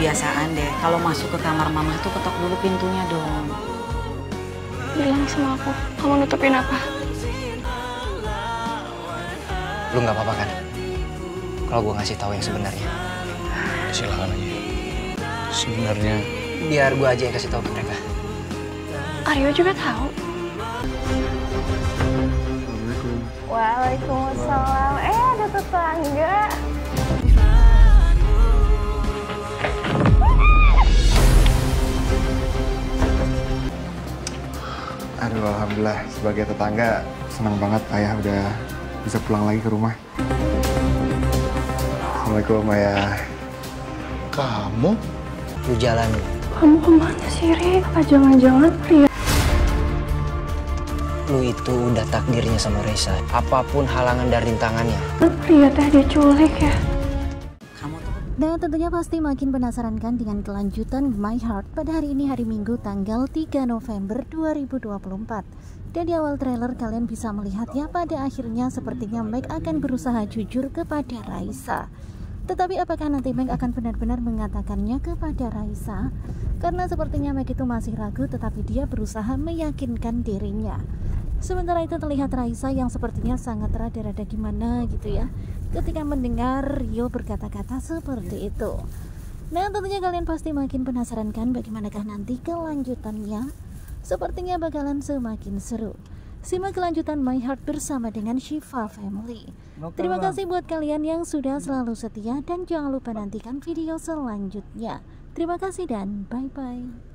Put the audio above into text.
kebiasaan deh. Kalau masuk ke kamar mama tuh ketok dulu pintunya dong. Bilang sama aku, kamu nutupin apa? Lu nggak apa-apa kan? Kalau gue ngasih tahu yang sebenarnya. Silakan aja. Sebenarnya Biar gue aja yang kasih tahu ke mereka. Aryo juga tahu. Assalamualaikum. Waalaikumsalam. Ada tetangga. Aduh, alhamdulillah sebagai tetangga senang banget ayah udah bisa pulang lagi ke rumah. Assalamualaikum ayah. Kamu? Lu jalan. Kamu kemana sih, Ri? Apa jangan-jangan Ria? Lu itu udah takdirnya sama Reza. Apapun halangan dan rintangannya. Ria teh diculik ya? Kamu tuh Dan tentunya pasti makin penasaran kan dengan kelanjutan My Heart pada hari ini, hari Minggu tanggal 3 November 2024. Dan di awal trailer kalian bisa melihat ya, pada akhirnya sepertinya Meg akan berusaha jujur kepada Raisa. Tetapi apakah nanti Meg akan benar-benar mengatakannya kepada Raisa? Karena sepertinya Meg itu masih ragu, tetapi dia berusaha meyakinkan dirinya. Sementara itu terlihat Raisa yang sepertinya sangat rada-rada gimana gitu ya ketika mendengar Rio berkata-kata seperti itu. Nah, tentunya kalian pasti makin penasaran kan bagaimanakah nanti kelanjutannya. Sepertinya bakalan semakin seru. Simak kelanjutan My Heart bersama dengan Shiva Family. Terima kasih buat kalian yang sudah selalu setia dan jangan lupa nantikan video selanjutnya. Terima kasih dan bye-bye.